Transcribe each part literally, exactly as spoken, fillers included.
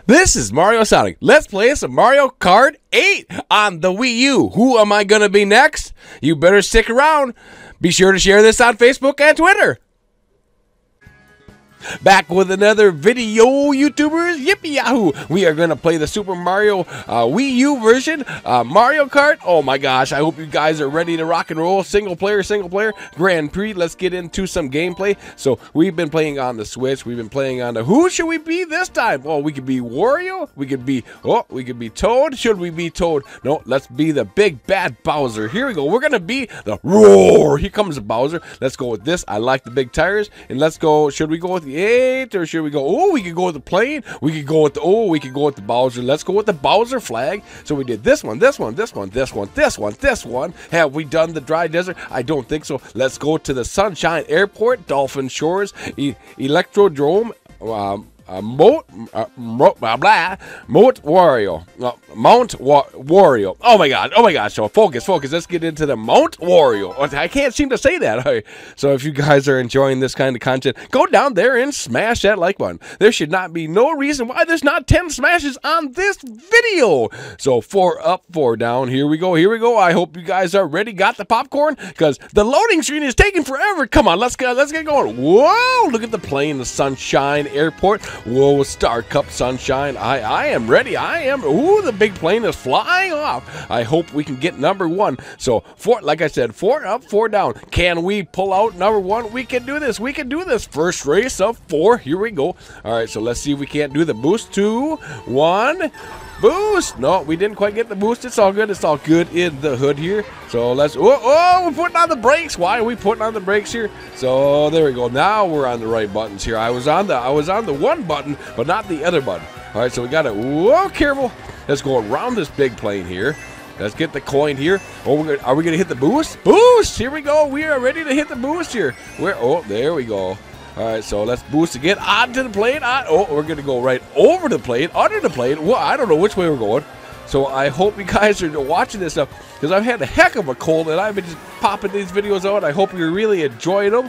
This is Mario Sonic. Let's play some Mario Kart eight on the Wii U. Who am I going to be next? You better stick around. Be sure to share this on Facebook and Twitter. Back with another video, YouTubers. Yippee yahoo! We are going to play the Super Mario uh, Wii U version, uh, Mario Kart. Oh my gosh, I hope you guys are ready to rock and roll. Single player, single player, Grand Prix. Let's get into some gameplay. So we've been playing on the Switch. We've been playing on the, who should we be this time? Well, we could be Wario. We could be, oh, we could be Toad. Should we be Toad? No, let's be the big bad Bowser. Here we go. We're going to be the Roar. Here comes the Bowser. Let's go with this. I like the big tires. And let's go, should we go with the eight, or should we go, oh, we could go with the plane, we could go with the, oh, we could go with the Bowser. Let's go with the Bowser flag. So we did this one, this one, this one, this one, this one, this one. Have we done the dry desert? I don't think so. Let's go to the Sunshine Airport, Dolphin Shores, e Electrodrome, um, Uh, Moat, uh, Moat, blah, blah, Moat Wario, uh, Mount Wa Wario. Oh my God, oh my gosh! So focus, focus. Let's get into the Mount Wario. I can't seem to say that. Right. So if you guys are enjoying this kind of content, go down there and smash that like button. There should not be no reason why there's not ten smashes on this video. So four up, four down. Here we go. Here we go. I hope you guys are ready. Got the popcorn, because the loading screen is taking forever. Come on, let's go. Let's get going. Whoa! Look at the plane, the Sunshine Airport. Whoa, Star Cup Sunshine. I, I am ready. I am. Ooh, the big plane is flying off. I hope we can get number one. So, four, like I said, four up, four down. Can we pull out number one? We can do this. We can do this. First race of four. Here we go. All right, so let's see if we can't do the boost. Two, one. Boost! No, we didn't quite get the boost. It's all good. It's all good in the hood here. So let's. Oh, oh, we're putting on the brakes. Why are we putting on the brakes here? So there we go. Now we're on the right buttons here. I was on the. I was on the one button, but not the other button. All right, so we got to. Whoa, careful. Let's go around this big plane here. Let's get the coin here. Oh, we're gonna, are we gonna hit the boost? Boost! Here we go. We are ready to hit the boost here. Where? Oh, there we go. All right, so let's boost again onto the plane. On, oh, we're going to go right over the plane, under the plane. Well, I don't know which way we're going. So I hope you guys are watching this stuff, because I've had a heck of a cold, and I've been just popping these videos out. I hope you're really enjoying them.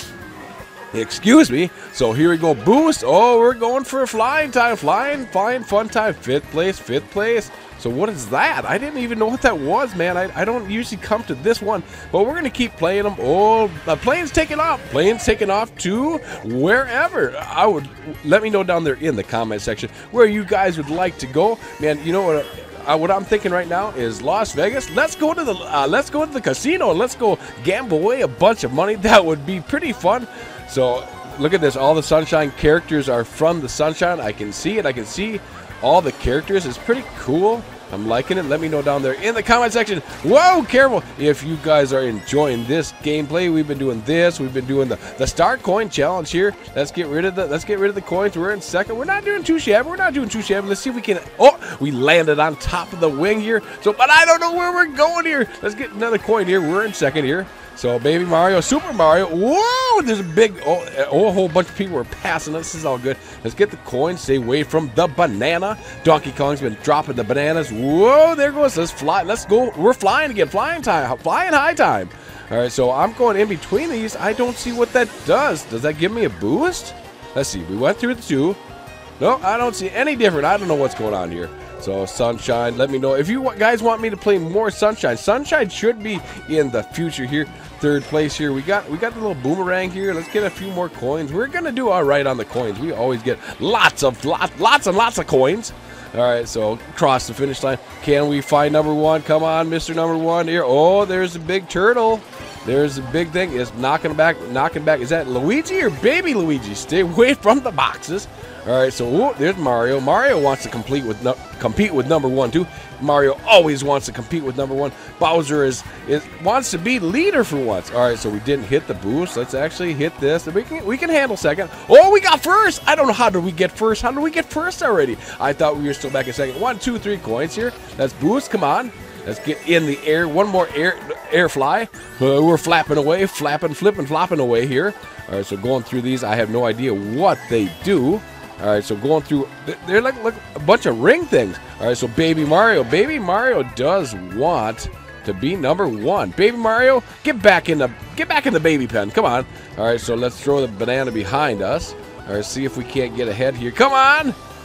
Excuse me. So here we go. Boost. Oh, we're going for a flying time. Flying, flying, fun time. Fifth place, fifth place. So what is that? I didn't even know what that was, man. I, I don't usually come to this one, but we're going to keep playing them. Oh, the plane's taking off. Plane's taking off to wherever. I would, let me know down there in the comment section where you guys would like to go. Man, you know what? Uh, what I'm thinking right now is Las Vegas. Let's go to the uh, let's go to the casino and let's go gamble away a bunch of money. That would be pretty fun. So look at this. All the Sunshine characters are from the Sunshine. I can see it. I can see all the characters. It's pretty cool. I'm liking it. Let me know down there in the comment section. Whoa, careful. If you guys are enjoying this gameplay, we've been doing this. We've been doing the, the Star Coin Challenge here. Let's get rid of the let's get rid of the coins. We're in second. We're not doing too shabby. We're not doing too shabby. Let's see if we can. Oh, we landed on top of the wing here. So, but I don't know where we're going here. Let's get another coin here. We're in second here. So, Baby Mario, Super Mario. Whoa, there's a big, oh, oh, a whole bunch of people are passing us. This is all good. Let's get the coins. Stay away from the banana. Donkey Kong's been dropping the bananas. Whoa, there goes. Let's fly. Let's go. We're flying again. Flying time. Flying high time. All right, so I'm going in between these. I don't see what that does. Does that give me a boost? Let's see. We went through the two. No, I don't see any different. I don't know what's going on here. So, Sunshine, let me know if you guys want me to play more Sunshine. Sunshine should be in the future here. Third place here. We got we got the little boomerang here. Let's get a few more coins. We're gonna do all right on the coins. We always get lots of lots lots and lots of coins. All right, so cross the finish line. Can we find number one? Come on, Mister Number One here. Oh, there's a big turtle. There's a big thing. It's knocking back, knocking back. Is that Luigi or Baby Luigi? Stay away from the boxes. All right, so ooh, there's Mario. Mario wants to complete with no, compete with number one too. Mario always wants to compete with number one. Bowser is is wants to be leader for once. All right, so we didn't hit the boost. Let's actually hit this. We can we can handle second. Oh, we got first. I don't know how did we get first. How did we get first already? I thought we were still back in second. One, two, three coins here. Let's boost. Come on. Let's get in the air. One more air air fly. Uh, we're flapping away, flapping, flipping, flopping away here. All right, so going through these, I have no idea what they do. All right, so going through, they're like, like a bunch of ring things. All right, so Baby Mario. Baby Mario does want to be number one. Baby Mario, get back in the get back in the baby pen. Come on. All right, so let's throw the banana behind us. All right, see if we can't get ahead here. Come on.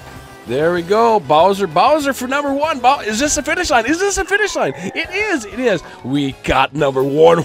There we go. Bowser. Bowser for number one. Bow is this a finish line? Is this a finish line? It is. It is. We got number one.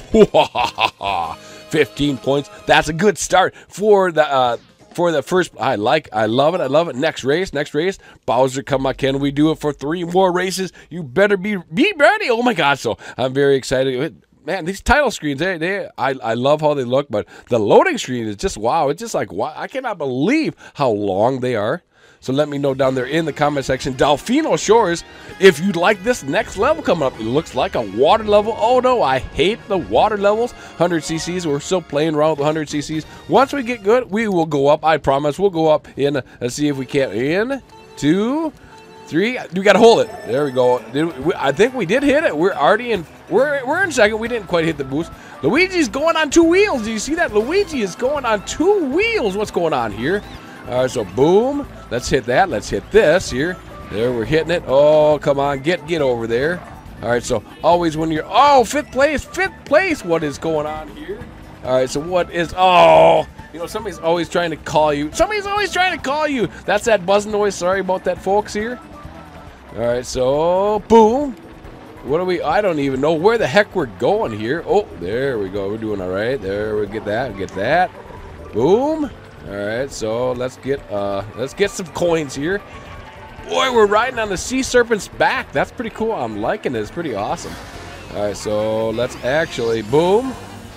fifteen points. That's a good start for the uh, for the first. I like. I love it. I love it. Next race. Next race. Bowser, come on. Can we do it for three more races? You better be be ready. Oh my God. So I'm very excited. Man, these title screens, they, they, I, I love how they look, but the loading screen is just wow. It's just like, wow. I cannot believe how long they are. So let me know down there in the comment section, Delfino Shores, if you'd like this next level coming up. It looks like a water level. Oh no, I hate the water levels. one hundred C Cs, we're still playing around with one hundred C Cs. Once we get good, we will go up. I promise, we'll go up in. Let's see if we can. In, two, three. We got to hold it. There we go. Did we, I think we did hit it. We're already in. We're, we're in second. We didn't quite hit the boost. Luigi's going on two wheels. Do you see that? Luigi is going on two wheels. What's going on here? All right, so boom. Let's hit that. Let's hit this here. There, we're hitting it. Oh, come on. Get get over there. All right, so always when you're... Oh, fifth place. Fifth place. What is going on here? All right, so what is... Oh, you know, somebody's always trying to call you. Somebody's always trying to call you. That's that buzzing noise. Sorry about that, folks, here. All right, so boom. What are we? I don't even know where the heck we're going here. Oh, there we go. We're doing all right. There we get that. Get that. Boom. All right. So let's get uh let's get some coins here. Boy, we're riding on the sea serpent's back. That's pretty cool. I'm liking it. It's pretty awesome. All right. So let's actually boom.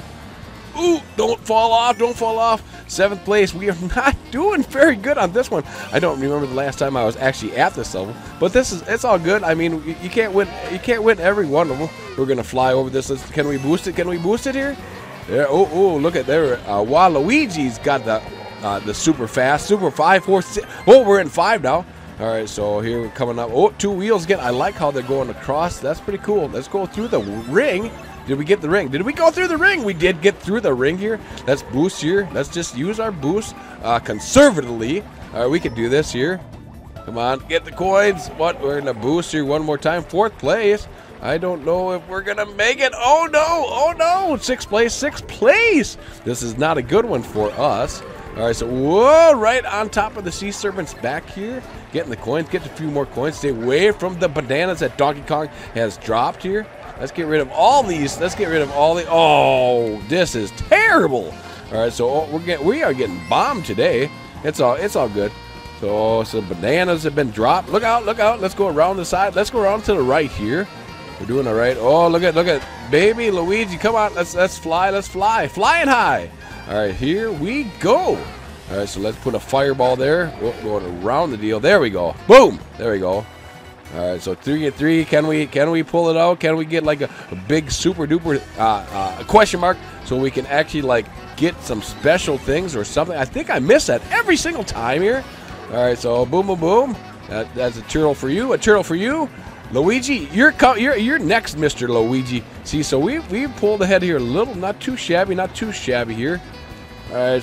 Ooh! Don't fall off. Don't fall off. Seventh place. We are not doing very good on this one. I don't remember the last time I was actually at this level, but this is it's all good. I mean, you, you can't win. You can't win every one of them. We're gonna fly over this. Let's, can we boost it? Can we boost it here? There. Oh, oh! Look at there. Uh, Waluigi's got the uh, the super fast, super five, four, six. Oh, we're in five now. All right, so here we're coming up. Oh, two wheels again. I like how they're going across. That's pretty cool. Let's go through the ring. Did we get the ring? Did we go through the ring? We did get through the ring here. Let's boost here. Let's just use our boost uh, conservatively. All right, we can do this here. Come on, get the coins. What? We're going to boost here one more time. Fourth place. I don't know if we're going to make it. Oh, no. Oh, no. Sixth place. Sixth place. This is not a good one for us. All right, so whoa, right on top of the sea serpent's back here. Getting the coins. Get a few more coins. Stay away from the bananas that Donkey Kong has dropped here. Let's get rid of all these. Let's get rid of all the. Oh, this is terrible. All right, so oh, we're getting we are getting bombed today. It's all it's all good. So some bananas have been dropped. Look out! Look out! Let's go around the side. Let's go around to the right here. We're doing all right. Oh, look at look at baby Luigi. Come on, let's let's fly. Let's fly. Flying high. All right, here we go. All right, so let's put a fireball there. Oh, going around the deal. There we go. Boom. There we go. All right, so three and three. Can we can we pull it out? Can we get like a, a big super duper uh, uh, question mark so we can actually like get some special things or something? I think I miss that every single time here. All right, so boom, boom, boom. That, that's a turtle for you. A turtle for you, Luigi. You're you're you're next, Mister Luigi. See, so we we pulled ahead here a little, not too shabby, not too shabby here. All right,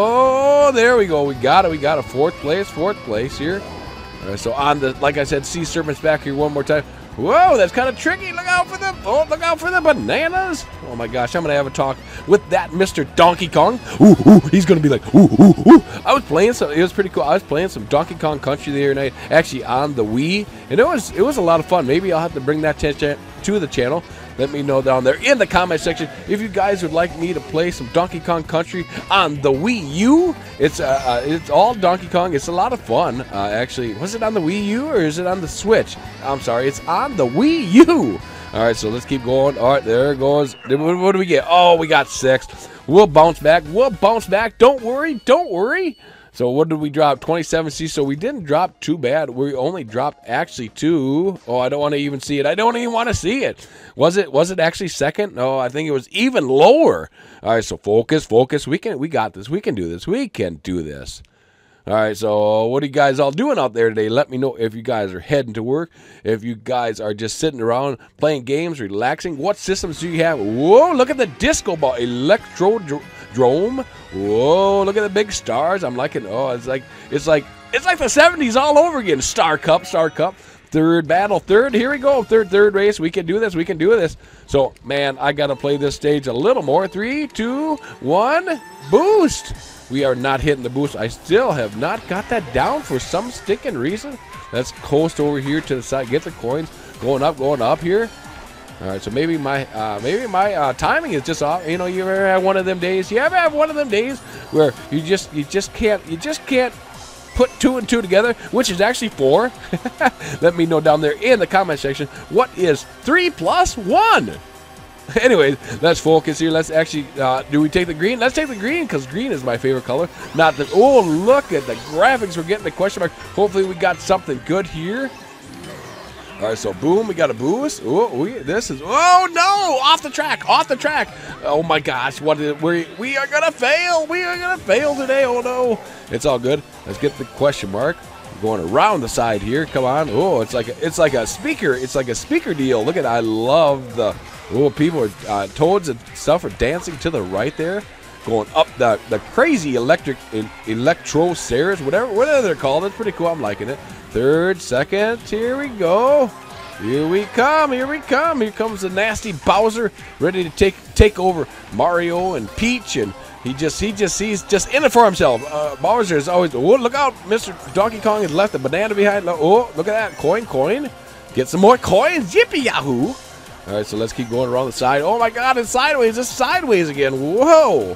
so there we go. We got it. We got a fourth place. Fourth place here. All right, so on the, like I said, sea serpent's back here one more time. Whoa, that's kind of tricky. Look out for the, oh, look out for the bananas. Oh my gosh, I'm gonna have a talk with that Mister Donkey Kong. Ooh, ooh, he's gonna be like, ooh, ooh, ooh. I was playing some, it was pretty cool. I was playing some Donkey Kong Country the other night, actually on the Wii, and it was, it was a lot of fun. Maybe I'll have to bring that to the channel. Let me know down there in the comment section if you guys would like me to play some Donkey Kong Country on the Wii U. It's uh, uh, it's all Donkey Kong. It's a lot of fun. Uh, actually, was it on the Wii U or is it on the Switch? I'm sorry, it's on the Wii U. All right, so let's keep going. All right, there it goes. What do we get? Oh, we got sixth. We'll bounce back. We'll bounce back. Don't worry. Don't worry. So what did we drop? twenty-seven C. So we didn't drop too bad. We only dropped actually two. Oh, I don't want to even see it. I don't even want to see it. Was it was it actually second? No, I think it was even lower. All right, so focus, focus. We can we got this. We can do this. We can do this. All right, so what are you guys all doing out there today? Let me know if you guys are heading to work, if you guys are just sitting around playing games, relaxing. What systems do you have? Whoa, look at the disco ball, Electrodrome. Whoa, look at the big stars. I'm liking. Oh, it's like it's like it's like the seventies all over again. Star Cup, Star Cup. third battle, third. Here we go, third, third race. We can do this. We can do this. So, man, I got to play this stage a little more. Three, two, one, boost. We are not hitting the boost. I still have not got that down for some stinking reason. Let's coast over here to the side. Get the coins. Going up, going up here. All right, so maybe my uh, maybe my uh, timing is just off. You know, you ever have one of them days? You ever have one of them days where you just you just can't you just can't put two and two together, which is actually four. Let me know down there in the comment section what is three plus one. Anyways, let's focus here. Let's actually uh, do we take the green? Let's take the green because green is my favorite color. Not the oh look at the graphics. We're getting the question mark. Hopefully we got something good here. All right, so boom, we got a boost. Oh, we, this is, oh no, off the track, off the track. Oh my gosh, what is, we, we are gonna fail. We are gonna fail today, oh no. It's all good. Let's get the question mark. We're going around the side here, come on. Oh, it's like a, it's like a speaker, it's like a speaker deal. Look at, I love the, oh, people are, uh, toads and stuff are dancing to the right there. Going up the, the crazy electric, electro stairs, whatever, whatever they're called. It's pretty cool, I'm liking it. Third, second, here we go. Here we come, here we come. Here comes the nasty Bowser, ready to take take over Mario and Peach, and he just he just he's just in it for himself. Uh, Bowser is always, oh, look out, Mister Donkey Kong has left a banana behind. Oh, look at that, coin, coin. Get some more coins, yippee yahoo. All right, so let's keep going around the side. Oh my God, it's sideways, it's sideways again. Whoa.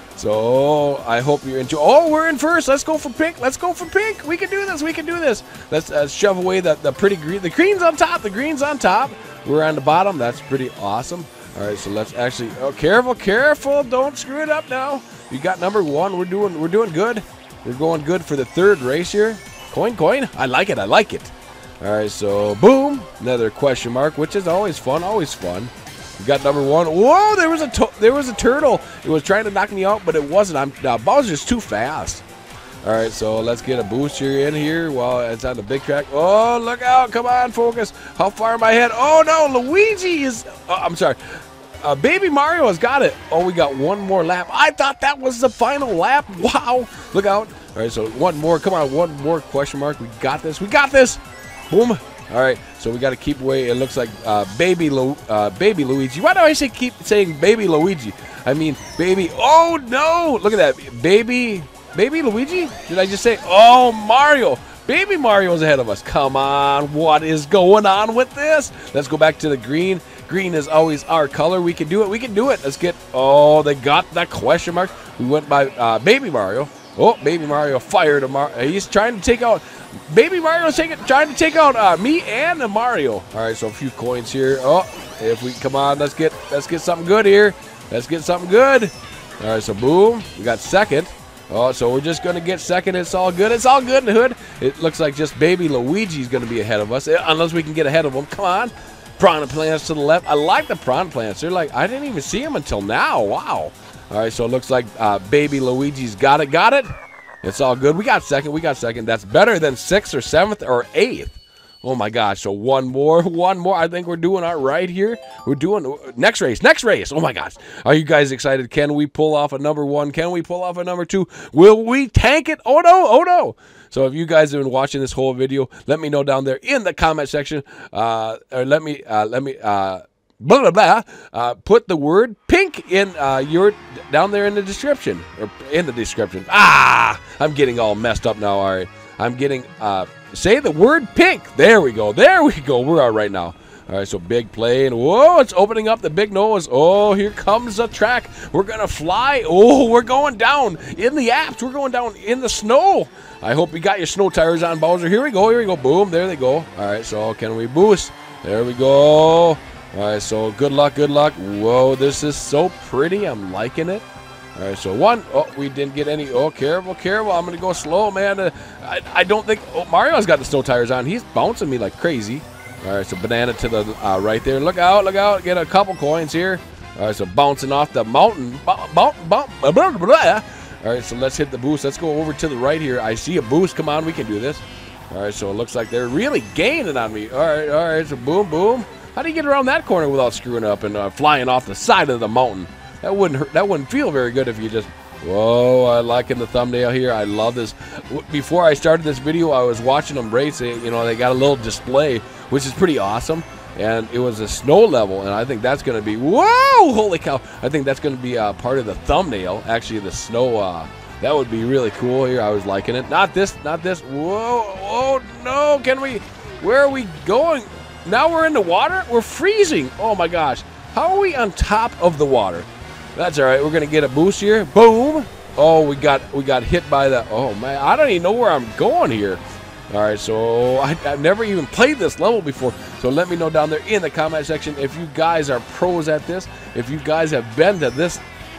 So I hope you're into. Oh, we're in first. Let's go for pink. Let's go for pink. We can do this. We can do this. Let's uh, shove away the, the pretty green. The green's on top. The green's on top. We're on the bottom. That's pretty awesome. All right, so let's actually. Oh, careful, careful. Don't screw it up now. You got number one. We're doing. We're doing good. We're going good for the third race here. Coin, coin. I like it. I like it. All right, so boom. Another question mark, which is always fun. Always fun. We got number one. Whoa, there was a there was a turtle. It was trying to knock me out, but it wasn't. I'm uh, Bowser's too fast. All right, so let's get a booster in here while it's on the big track. Oh, look out. Come on, focus. How far am I ahead? Oh, no, Luigi is... Oh, I'm sorry. Uh, Baby Mario has got it. Oh, we got one more lap. I thought that was the final lap. Wow. Look out. All right, so one more. Come on, one more question mark. We got this. We got this. Boom. All right, so we got to keep away. It looks like uh, baby Lu uh, baby Luigi. Why do I say keep saying baby Luigi? I mean baby. Oh no! Look at that, baby, baby Luigi. Did I just say? Oh, Mario. Baby Mario's ahead of us. Come on, what is going on with this? Let's go back to the green. Green is always our color. We can do it. We can do it. Let's get. Oh, they got that question mark. We went by uh, Baby Mario. Oh, Baby Mario fired a Mar. He's trying to take out. Baby Mario's taking, trying to take out uh, me and the Mario. All right, so a few coins here. Oh, if we come on, let's get let's get something good here. Let's get something good. All right, so boom, we got second. Oh, so we're just gonna get second. It's all good. It's all good in the hood. It looks like just Baby Luigi's gonna be ahead of us, unless we can get ahead of him. Come on, piranha plants to the left. I like the piranha plants. They're like I didn't even see them until now. Wow. All right, so it looks like uh, Baby Luigi's got it. Got it. It's all good. We got second. We got second. That's better than sixth or seventh or eighth. Oh, my gosh. So one more. One more. I think we're doing all right here. We're doing next race. Next race. Oh, my gosh. Are you guys excited? Can we pull off a number one? Can we pull off a number two? Will we tank it? Oh, no. Oh, no. So if you guys have been watching this whole video, let me know down there in the comment section. Uh, or let me, uh, let me, uh, blah, blah, blah. Uh, put the word pink in uh, your, down there in the description. Or in the description. Ah! I'm getting all messed up now. All right. I'm getting, uh, say the word pink. There we go. There we go. We're all right now. All right, so big play. And whoa, it's opening up the big nose. Oh, here comes the track. We're going to fly. Oh, we're going down in the apps. We're going down in the snow. I hope you got your snow tires on, Bowser. Here we go. Here we go. Boom. There they go. All right, so can we boost? There we go. All right, so good luck. Good luck. Whoa, this is so pretty. I'm liking it. All right, so one. Oh, we didn't get any. Oh, careful, careful. I'm going to go slow, man. Uh, I, I don't think. Oh, Mario's got the snow tires on. He's bouncing me like crazy. All right, so banana to the uh, right there. Look out, look out. Get a couple coins here. All right, so bouncing off the mountain. Bump, bump, bump, blah, blah, blah. All right, so let's hit the boost. Let's go over to the right here. I see a boost. Come on, we can do this. All right, so it looks like they're really gaining on me. All right, all right, so boom, boom. How do you get around that corner without screwing up and uh, flying off the side of the mountain? That wouldn't hurt. That wouldn't feel very good if you just Whoa, I liking the thumbnail here. I love this. Before I started this video, I was watching them race it. You know, they got a little display, which is pretty awesome. And it was a snow level, and I think that's going to be, whoa, holy cow. I think that's going to be uh, part of the thumbnail, actually, the snow. Uh, that would be really cool here. I was liking it. Not this, not this. Whoa, oh, no, can we, where are we going? Now we're in the water? We're freezing. Oh, my gosh. How are we on top of the water? That's all right. We're going to get a boost here. Boom. Oh, we got we got hit by the, oh, man. I don't even know where I'm going here. All right, so I, I've never even played this level before. So let me know down there in the comment section if you guys are pros at this. If you guys have been to this.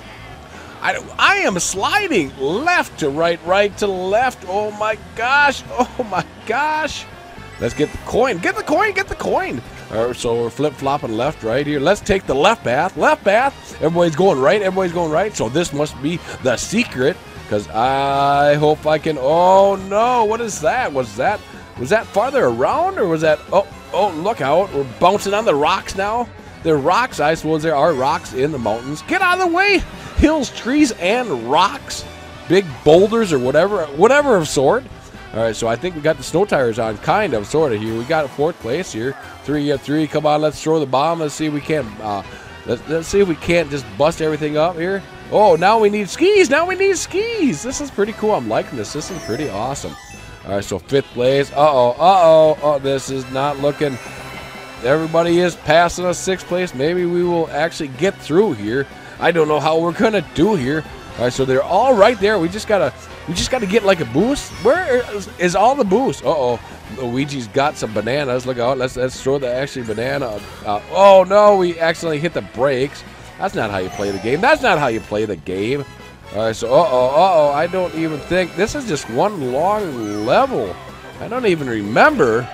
I, I am sliding left to right, right to left. Oh, my gosh. Oh, my gosh. Let's get the coin. Get the coin. Get the coin. All right, so we're flip-flopping left, right here. Let's take the left path. Left path. Everybody's going right. Everybody's going right. So this must be the secret, because I hope I can. Oh, no. What is that? Was that was that farther around, or was that? Oh, oh, look out. We're bouncing on the rocks now. There are rocks. I suppose there are rocks in the mountains. Get out of the way. Hills, trees, and rocks. Big boulders or whatever, whatever of sort. All right, so I think we got the snow tires on, kind of, sort of here. We got a fourth place here. Three of three. Come on, let's throw the bomb. Let's see if we can. Uh, let's, let's see if we can't just bust everything up here. Oh, now we need skis. Now we need skis. This is pretty cool. I'm liking this. This is pretty awesome. All right, so fifth place. Uh-oh, uh-oh. Oh, this is not looking. Everybody is passing us sixth place. Maybe we will actually get through here. I don't know how we're going to do here. All right, so they're all right there. We just got to. We just got to get like a boost. Where is, is all the boost? Uh-oh. Luigi's got some bananas. Look out. Let's, let's throw the actually banana. Uh, oh, no. We accidentally hit the brakes. That's not how you play the game. That's not how you play the game. All right, so uh-oh, uh-oh. I don't even think. This is just one long level. I don't even remember.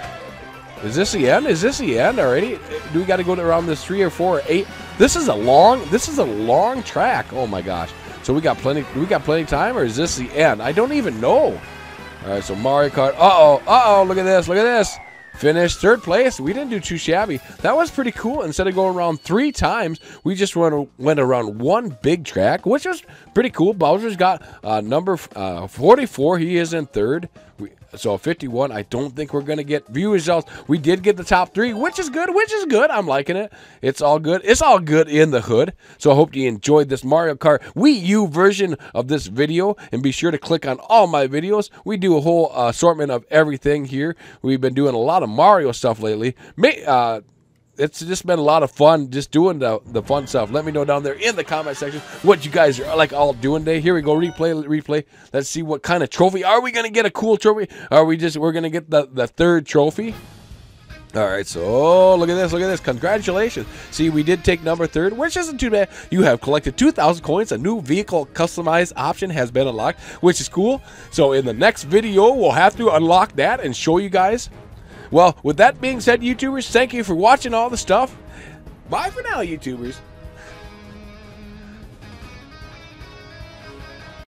Is this the end? Is this the end already? Do we got to go around this three or four or eight? This is a long, this is a long track. Oh, my gosh. So we got plenty. We got plenty of time, or is this the end? I don't even know. All right, so Mario Kart. Uh oh, uh oh. Look at this. Look at this. Finished third place. We didn't do too shabby. That was pretty cool. Instead of going around three times, we just went went around one big track, which was pretty cool. Bowser's got uh, number uh, forty-four. He is in third. We, so fifty-one. I don't think we're gonna get view results. We did get the top three, which is good. Which is good. I'm liking it. It's all good. It's all good in the hood. So I hope you enjoyed this Mario Kart Wii U version of this video, and be sure to click on all my videos. We do a whole uh, assortment of everything here. We've been doing a lot of Mario stuff lately. May, uh, it's just been a lot of fun just doing the, the fun stuff. Let me know down there in the comment section what you guys are like all doing today. Here we go. Replay, replay. Let's see what kind of trophy. Are we going to get a cool trophy? Are we just, we're going to get the, the third trophy? All right, so oh, look at this, look at this. Congratulations. See, we did take number third, which isn't too bad. You have collected two thousand coins. A new vehicle customized option has been unlocked, which is cool. So in the next video, we'll have to unlock that and show you guys. Well, with that being said, YouTubers, thank you for watching all the stuff. Bye for now, YouTubers.